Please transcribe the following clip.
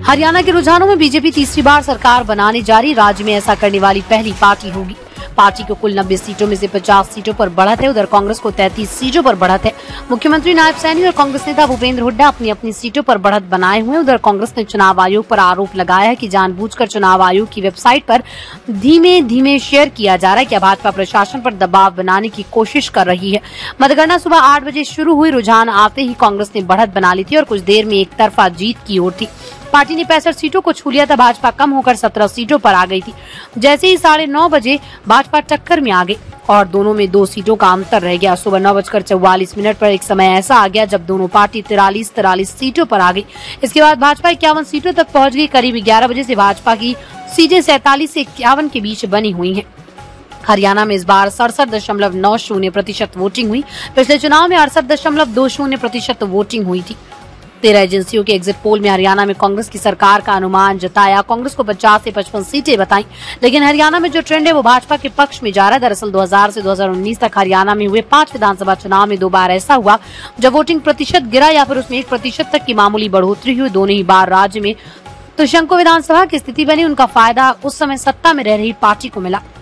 हरियाणा के रुझानों में बीजेपी तीसरी बार सरकार बनाने जारी, राज्य में ऐसा करने वाली पहली पार्टी होगी। पार्टी को कुल 90 सीटों में से 50 सीटों पर बढ़त है। उधर कांग्रेस को 33 सीटों पर बढ़त है। मुख्यमंत्री नायब सैनी और कांग्रेस नेता भूपेंद्र हुड्डा अपनी अपनी सीटों पर बढ़त बनाए हुए। उधर कांग्रेस ने चुनाव आयोग पर आरोप लगाया है कि जानबूझकर चुनाव आयोग की वेबसाइट पर धीमे धीमे शेयर किया जा रहा है, क्या भाजपा प्रशासन पर दबाव बनाने की कोशिश कर रही है। मतगणना सुबह 8 बजे शुरू हुई। रुझान आते ही कांग्रेस ने बढ़त बना ली थी और कुछ देर में एक तरफा जीत की ओर थी। पार्टी ने 65 सीटों को छू लिया था। भाजपा कम होकर 17 सीटों पर आ गई थी। जैसे ही 9:30 बजे भाजपा टक्कर में आ गई और दोनों में 2 सीटों का अंतर रह गया। सुबह 9:44 पर एक समय ऐसा आ गया जब दोनों पार्टी 43 सीटों पर आ गई। इसके बाद भाजपा 51 सीटों तक पहुंच गई। करीब 11 बजे से भाजपा की सीटें 47 से 51 के बीच बनी हुई हैं। हरियाणा में इस बार 67.90% वोटिंग हुई। पिछले चुनाव में 68.20% वोटिंग हुई थी। 13 एजेंसियों के एग्जिट पोल में हरियाणा में कांग्रेस की सरकार का अनुमान जताया। कांग्रेस को 50 से 55 सीटें बताई, लेकिन हरियाणा में जो ट्रेंड है वो भाजपा के पक्ष में जा रहा है। दरअसल 2000 से 2019 तक हरियाणा में हुए 5 विधानसभा चुनाव में 2 बार ऐसा हुआ जब वोटिंग प्रतिशत गिरा या फिर उसमें 1% तक की मामूली बढ़ोतरी हुई। दोनों ही बार राज्य में त्रिशंकु विधानसभा की स्थिति बनी। उनका फायदा उस समय सत्ता में रह रही पार्टी को मिला।